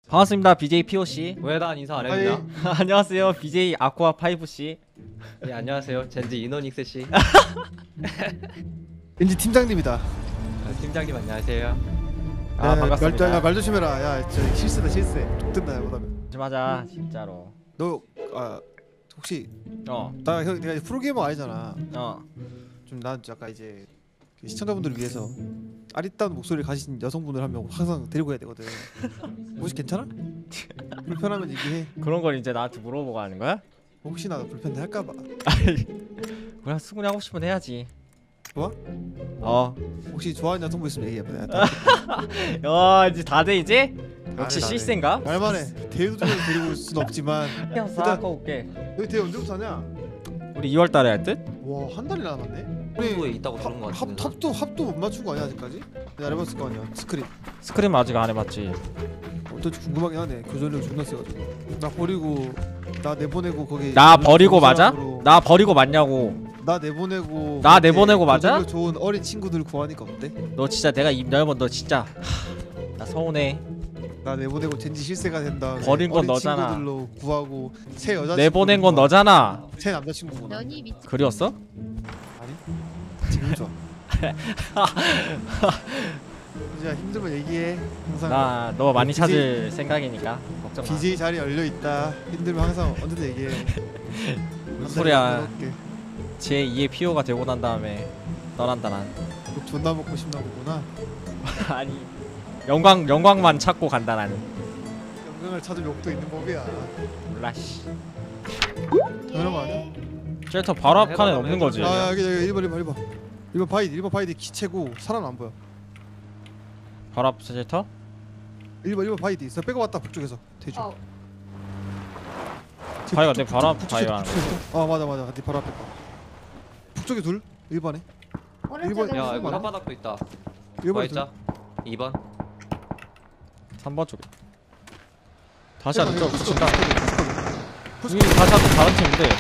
반갑습니다. BJ POC. 왜 난 인사 안 했냐? 안녕하세요. BJ 아쿠아 5씨. 네, 안녕하세요. 젠지 이노닉스 씨. 왠지 팀장님이다. 팀장님 안녕하세요. 아, 반갑습니다. 말 조심해라. 야, 저 실수다 실수해. 족든다 못하면. 조심하자 진짜로. 너 혹시 어. 내가 프로게이머 아니잖아. 어. 좀 난 약간 이제 시청자분들을 위해서 아리따운 목소리를 가진 여성분을 한 명 항상 데리고 가야 되거든. 혹시 괜찮아? 불편하면 얘기해. 그런 걸 이제 나한테 물어보고 하는 거야? 혹시나 불편해 할까봐. 그냥 수근이 하고 싶으면 해야지. 좋아? 어. 혹시 좋아하는 여성분 있으면 얘기해봐. 야 이제 다돼 이제? 역시 안 해. 실세인가? 말만 해. 대우들을 데리고 올 순 없지만. 그냥 싹 올게. 여기 대우 언제부터 하냐? 우리 2월달에 할 듯? 와, 한 달이나 남았네. 홍보에 있다고 들은 거 같은데. 합도 못 맞춘 거 아니야 아직까지? 내가 해봤을 거 아니야. 스크림 아직 안 해봤지. 어떨지 궁금하긴 하네. 교전력 존나 세가지고. 나 버리고 나 내보내고 거기. 나 버리고 맞아? 사람으로 나 버리고 맞냐고. 나 내보내고. 나 내보내고 맞아? 교전력 좋은 어린 친구들 구하니까 어때? 너 진짜 내가 입 열면 너 진짜 나 서운해. 나 내보내고 젠지 실세가 된다. 버린 건 어린 너잖아. 친구들로 구하고 새 여자. 내보낸 건 너잖아. 새 남자친구구나. 그리웠어? 아니? 지금 좋아. 진짜 힘들면 얘기해. 항상. 나 너 많이 BJ 찾을 생각이니까 걱정 마. BJ 자리 열려 있다. 힘들면 항상 언제든 얘기해. 무슨 소리야. 제2의 PO가 되고 난 다음에 떠난다 난. 욕 존나 먹고 싶나 보구나. 아니 영광만 찾고 간다 나는. 영광을 찾을 욕도 있는 법이야. 몰라 씨. 당연한 거 아니야? 쉘터 바로 앞 칸에 없는 거지. 아 여기 1번 바이디 기체고 사람 안 보여. 바로 앞 쉘터? 1번 바이디 있어. 빼고 왔다 북쪽에서 대주. 바이가 내 바로 앞 바이야. 아 맞아 네 바로 앞에 거. 북쪽에 둘 1번에. 오른쪽에 야, 무슨 이거 말이야? 혓바닥도 있다. 1번에 자 2번. 3번 쪽에. 다시 안 쪽. 붙인다. 이게 다시 한번 다른 팀인데.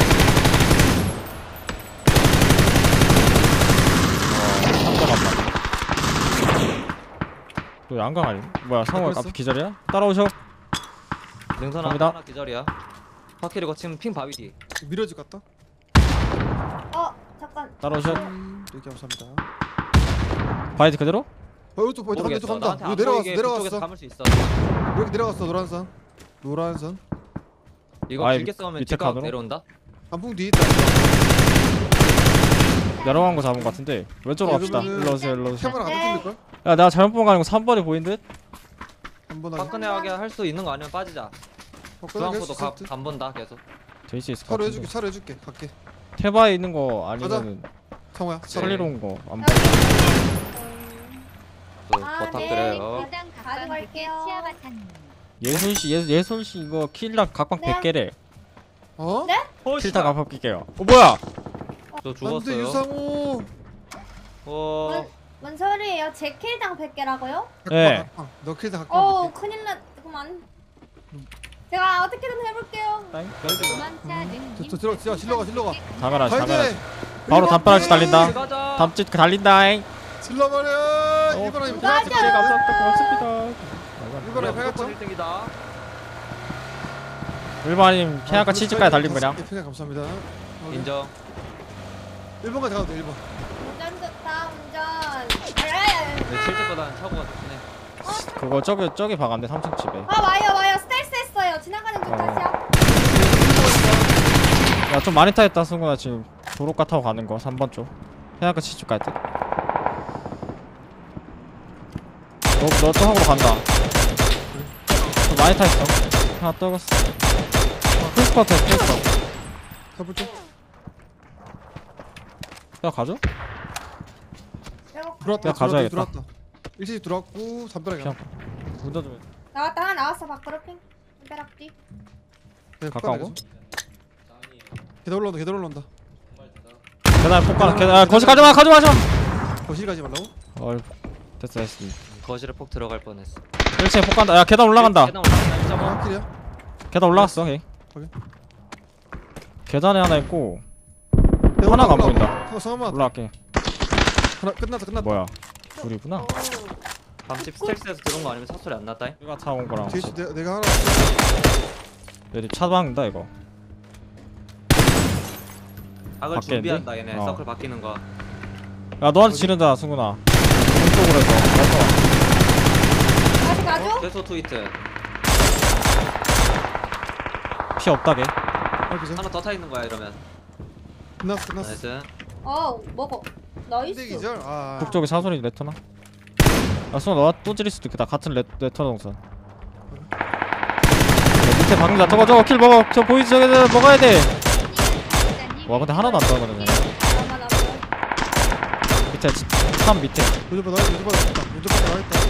잠깐만. 너 양강 아니? 뭐야 상호 앞 기절이야? 따라오셔. 능선 갑니다. 하나 기절이야. 바퀴를 거치면 핑 바위 뒤. 미러지 갔다. 잠깐. 따라오셔. 여기 감사합니다. 바이트 그대로? 이쪽 바이디 모르겠어. 간다. 나한테 안 여기 보이게 그쪽에서 내려갔어. 감을 수 있어. 여기 내려갔어. 노란선. 이거 아이, 길게 싸우면 밑에 뒷각 칸으로? 내려온다. 단풍 뒤에 있다. 내려간 거 잡은 거 같은데 왼쪽으로 갑시다. 그러면은 일로 오세요. 캠era 안 틀릴 걸? 야 내가 잘못 본 거 아니고 3번이 보인 듯? 한번 하게. 화끈하게 할 수 있는 거 아니면 빠지자. 중앙포도 간 본다 계속. 제이스 있을 것 차로 같은데. 해줄게. 차로 해줄게. 갈게. 테바에 있는 거 아니면은 상호야. 살리러 온 거 안 봐. 또 부탁드려요. 가져갈게요. 예솔 씨 예솔 씨 이거 킬당 각방 네. 100개래. 어? 네? 킬당 각방 낄게요. 뭐야? 저 안돼 죽었어요. 유상호. 뭔 소리예요? 제 킬당 100개라고요? 네. 너 킬다 갖고 올게. 큰일 났구만. 제가 어떻게든 해볼게요. 저 질러가. 담아라지 가야돼. 담아라지. 바로 단발아지 달린다. 가자. 담짓 달린다잉. 질러버려. 이거랑 이거 맞아. 감사합니다. 이거랑 무조건 팔각정. 1등이다. 일반인 캐나가 치즈까지 달린 거냐? 그냥 감사합니다. 인정. 1번까지 가도 돼. 1번. 운전 좋다 운전. 내 7점보다는 차고가 좋네. 그거 저기 박았네 3층 집에. 와요. 스텔스 했어요. 지나가는 중 다시요. 야 좀 많이 타있다 승구나 지금 도로가 타고 가는 거 3번 쪽. 캐나가 치즈 갈 듯. 너 또 하고 간다. 좀 많이 타있어. 하나 떨궜어. 풀스쿼트 풀스쿼트. 가볼게. 야 가져? 들어왔다. 야, 가져야겠다. 들어왔다. 일시지 들어왔고 3번에 그냥 운전 좀 해. 나왔다 하나 나왔어 밖으로 핑. 벼락 뒤. 가까운 거? 계단 올라온다. 계단 폭 계단 거기 가져마. 거실 가지 말라고? 됐어. 거실에 폭 들어갈 뻔했어. 1층에 폭 간다. 야 계단 올라간다. 계단 올라간다. 1.5. 킬이야. 계단 올라갔어. 오케이. 오케이. 계단에 하나 있고 하나가 안 보인다. 상호만 올라갈게. 하나 끝났다. 뭐야? 둘이구나. 밤집 스텔스에서 들어온 거 아니면 사소리 안 났다잉? 우리가 타온 거랑 뒤에 내가 하나 얘들 차 박는다 이거. 악을 바뀌었는데? 준비한다 얘네. 어. 서클 바뀌는 거. 야 너한테 지른다 승훈아. 오른쪽으로 해서. 다시 가줘? 계속 트위트. 피 없다게. 여기서 하나 더 타 있는 거야 이러면. 끝났어. 나이스. 먹어. 나이스. 기절. 아. 북쪽에 사소리 레터나? 야 승훈아 너가 또 지릴 수도 있겠다. 같은 레터나 동선. 야, 밑에 박는다. 저거 킬 먹어. 저 보이지 저기 먹어야 돼. 와 근데 하나도 안 떨어거든. 나만 안 보여. 밑에 참 밑에. 요즘 나왔다. 요즘 나왔다.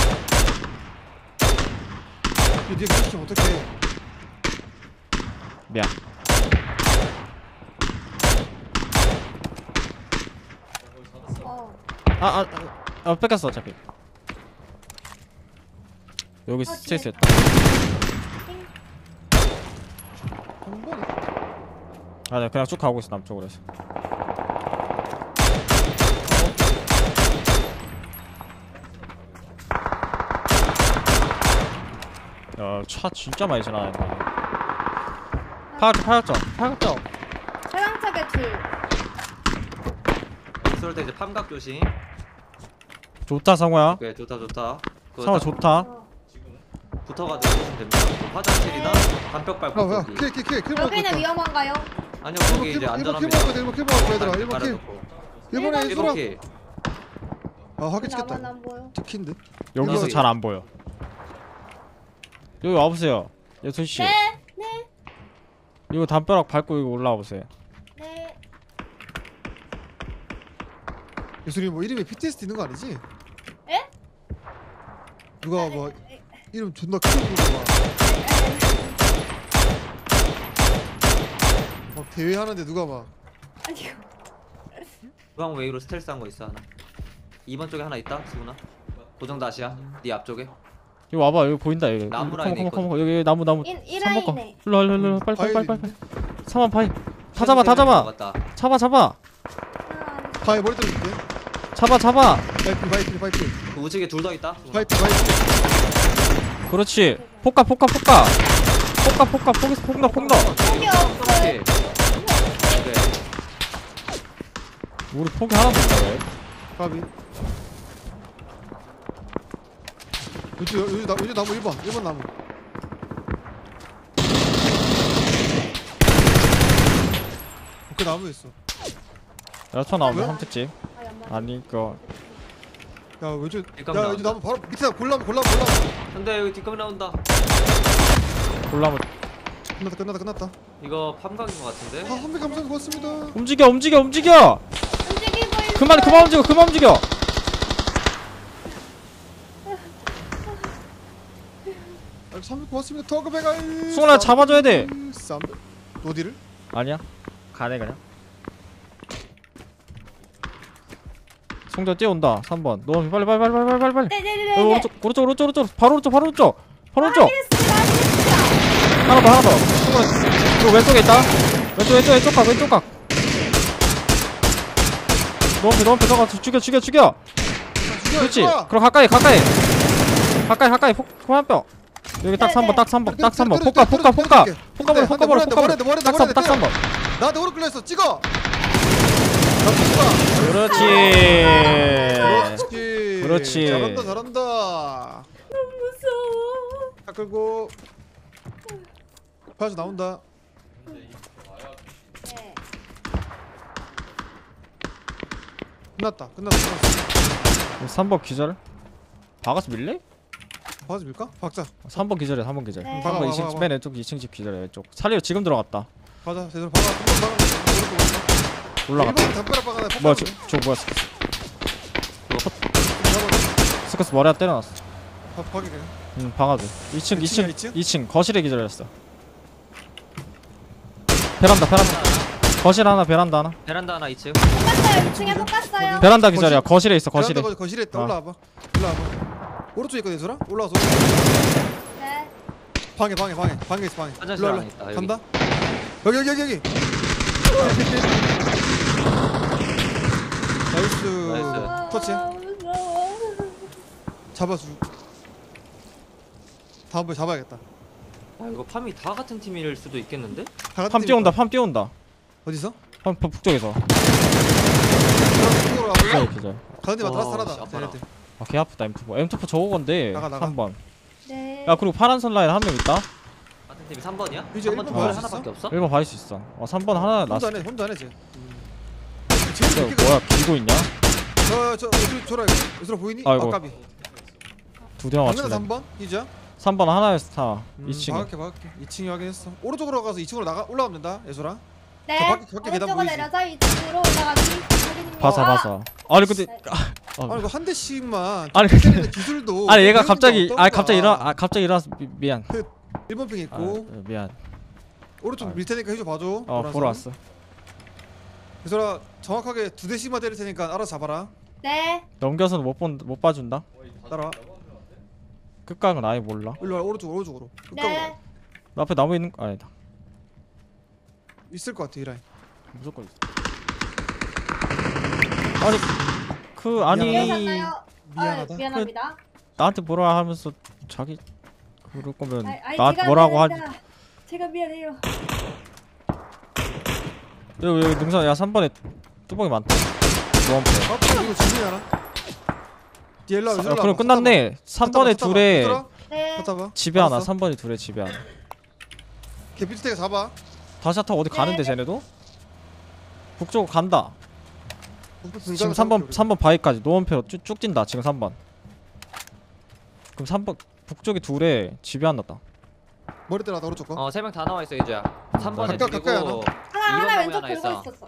이게 네가 그렇게 어떡해? 미안. 뺏겼어 어차피. 여기 스테이스 했다. 한 번에. 네, 그냥 쭉 가고 있어 남쪽으로 해서. 야, 차 진짜 많이 지나간다. 파격점. 최강차게 둘. 쏠 때 이제 팜각 조심. 좋다 성호야. 오케이 좋다. 그거 성호 딱 좋다. 붙어가지고 보시면 됩니다. 화장실이나 간벽 밟고 야, 거기. 킬 먹을 여기는 거다. 위험한가요? 아니요 거기 이제 킬 안전합니다. 먹을 거야. 킬 먹을 거야, 얘들아. 1번 킬. 깔아놓고. 1번에 1번 쏘라. 킬. 아, 확인 나만 찍혔다. 안 보여. 찍힌데. 여기서 여기. 잘 안 보여. 여기 와보세요. 예솔 씨. 네. 이거 담벼락 밟고 이거 올라와 보세요. 네. 예술이 뭐 이름에 PTSD 있는 거 아니지? 에? 누가 뭐 이름 존나 크게 부르고 막 대회 하는데 누가 막 아니요. 주황 웨이로 스텔스 한 거 있어 하나. 2번 쪽에 하나 있다 수구나. 고정 다시야. 네 앞쪽에. 여기 와봐 여기 보인다 여기. 나무 라인에 컴온 여기 나무. 1라인에. 일로 빨리. 바위에 3번 바위. 다 잡아. 맞다. 잡아. 바위 머리 들어줄게. 잡아. 바이피 그 우측에 둘 더 있다. 수구나. 바이피 그렇지. 폭가. 폭기서 폭 넣어. 폭이 없어. 오케이. 오케이. 우리 폭이 하나도 없다 왜? 바비. 요즘 나무 1번 나무. 그 나무에 있어. 여천 나오면 뭐야? 삼특집. 아니 이거 야 요즘 일감 야 요즘 나온다. 나무 바로 밑에 골라. 근데 여기 뒷검 나온다. 골라면 끝났다. 이거 팜각인 거 같은데. 아, 한배 감사합니다. 고맙습니다. 움직여. 움직이고 있어. 그만 움직여. 아, 300 고맙습니다. 터그베가. 승훈아 잡아줘야 돼. 어디를? 아니야. 가네 그냥. 송자 뛰어온다. 3번. 너 빨리. 네네네네. 오른쪽. 바로 오른쪽. 알겠습니다. 하나 더. 승훈아 너 왼쪽에 있다. 왼쪽 각. 너무 들어가서 죽여. 그렇지. 그럼 가까이. 폭 한 뼈. 여기 딱 3번. 폭가버려. 딱 3번. 나한테 오른 끌렸어. 찍어. 그렇지. 잘한다. 너무 무서워. 다 끌고. 파주 나온다. 네. 끝났어. 3번 기절. 박아서 밀래? 파주 밀까? 박자. 3번 기절이야. 3번 기절. 네. 3번 박아, 2층 박아. 맨 왼쪽 2층 집 기절이야. 왼쪽. 살려 지금 들어갔다. 가자. 제대로 박아. 올라갔다. 담벼락 박아놔. 뭐야 저 뭐야 스커스 머리에 때려놨어. 박이 그냥. 응 박아줘. 2층 거실에 기절했어. 베란다 거실 하나 베란다 하나. 베란다 하나 2층. 똑같아요. 2층에 똑같아요. 베란다 기절이야. 거실에 있어 거실에. 거실에 있다. 어. 올라와봐. 오른쪽에 있거든, 얘들아. 올라와서. 네. 방에 있어, 방에. 화장실 일로 안에 있다, 여기. 간다. 여기. 나이스. 나이스. 터치. 무서워. 잡아주. 다음번에 잡아야겠다. 아 이거 팜이 다 같은 팀일 수도 있겠는데? 다 같은 팜 뛰어온다. 팀이니까. 팜 뛰어온다. 어디서? 팜 북쪽에서. 쪽으로 기절 가볼래? 기절. 가는 데만 다 와, 씨, 살아다. 아파라. 쟤네들. 아 개 아프다 M2. M2 저거 건데. 나가, 나가. 3번. 네. 야 그리고 파란선 라인 한 명 있다. 같은 팀이 3번이야? 이제 3번 일본 팀 받을 수 하나밖에 없어? 1번 받을 수 있어. 3번 하나 혼자 났어. 안 해. 혼자 안 해. 쟤. 근데 뭐야 길고 있냐? 저 줘라 이거. 얘들아 보이니? 아이고. 까비. 두 대만 방금 맞추네. 3번 희주야? 3번 하나에서 타. 2층에. 박을게. 2층에 확인했어. 오른쪽으로 가서 2층으로 나가 올라가면 된다. 예솔아. 네. 저 밖에 계단 오른쪽으로 보이지? 내려서 이쪽으로 올라가기 확인입니다. 봐서. 아니 근데 아니 이거 한 대씩만 아니, 총 때리는 기술도 아니 얘가 배우는 게 갑자기 어떤가? 갑자기 일어나서 미안. 1번 핑 아, 있고 미안. 오른쪽 아. 밀 테니까 해줘 봐줘. 보러 왔어. 예솔아 정확하게 2대씩만 때릴 테니까 알아서 잡아라. 네. 넘겨서는 못 봐준다. 따라와. 끝각은 아예 몰라. 일로 와 오른쪽으로. 네. 나 앞에 나무 있는 거 아니다. 있을 것 같아 이 라인. 무조건 있어. 아니 미안하나요? 미안하다. 미안합니다. 나한테 뭐라 하면서 자기 그럴 거면 아이, 나한테 제가 뭐라고 하지. 미안합니다. 제가 미안해요. 여기 능선 야 3번에 뚜벅이 많다. 노원패. 이거 진리하나? 일로 와. 일로 그럼 끝났네. 3번에 둘에 네. 잡아. 집에 하나, 3번이 둘에 집에 하나. 걔 비트대가 잡아. 다시 타고 어디 가는데 네. 쟤네도? 북쪽 간다. 지금 불가능 3번 바위까지 노원패로 쭉 뛴다. 지금 3번. 그럼 3번 북쪽에 둘에 집에 하나 났다. 머리 때려다 오른쪽 거. 3명 다 나와 있어 이제야 3번에 가까이 둘이고 하나 이번 왼쪽 방에 들고 하나 있었어.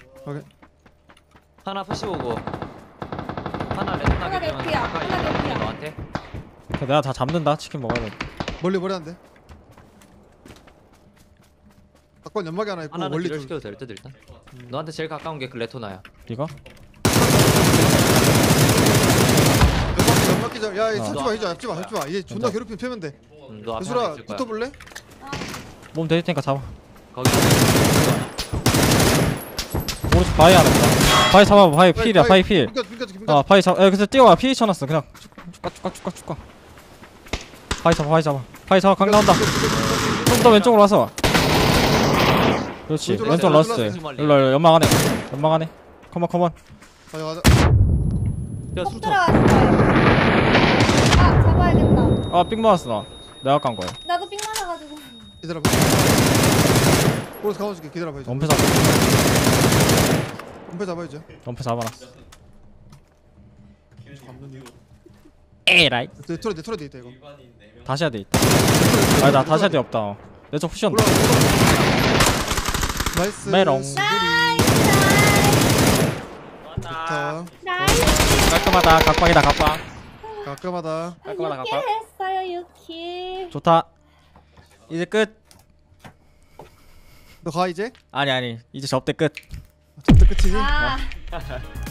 하나 푸시 오고 하나 레전하게 하나 되면 개피야, 가까이 하나 있는 개피야. 너한테 내가 다 잡는다. 치킨 먹어야 돼. 멀리 안 돼. 닭발 연막이 하나 있고 하나는 멀리 기절 둘. 시켜도 될 듯 일단 너한테 제일 가까운 게 그 레토나야 이거? 연막 기절. 야, 어. 잡지 마. 얘 존나 괜찮아. 괴롭히면 패면 돼. 너 앞에 하나 예술아 있을 거야 붙어볼래? 몸 대릴 테니까 잡아. 거기 오른쪽 바위 하나 있다. 바위 잡아. 바위 필이야. 바위 필. 빙가. 바위 잡아. 그래서 뛰어와. 필 쳐놨어. 그냥 쭉가. 바위 잡아. 강 나온다. 좀 더 왼쪽으로 와서. 그렇지. 왼쪽 왼쪽 러스, 러스. 왼쪽 러스. 일로 연막 안에. 컴온. 가자. 야 꼭 수터 들어가는 거예요. 아, 잡아야겠다. 삑 맞았어 나. 내가 깐 거야. 나도 삥 맞아가지고. 기다려봐. 오른쪽 가만줄게. 기다려봐 이제. 엄폐 잡아. 엄폐 잡아야죠. 엄폐 잡아놨어. 에라이. 내 털에 돼 있다 이거. 다시 해야 돼 있다. 아니 나 다시 해야 돼 없다. 내쪽 푸시온다. 나이스. 메롱. 좋다. 나이스. 깔끔하다. 각방이다 각방. 깔끔하다. 깔끔하다 유키 각방. 했어요, 유키. 좋다. 이제 끝. 너 가 이제? 아니 이제 접대 끝. 접대 끝이지? 아.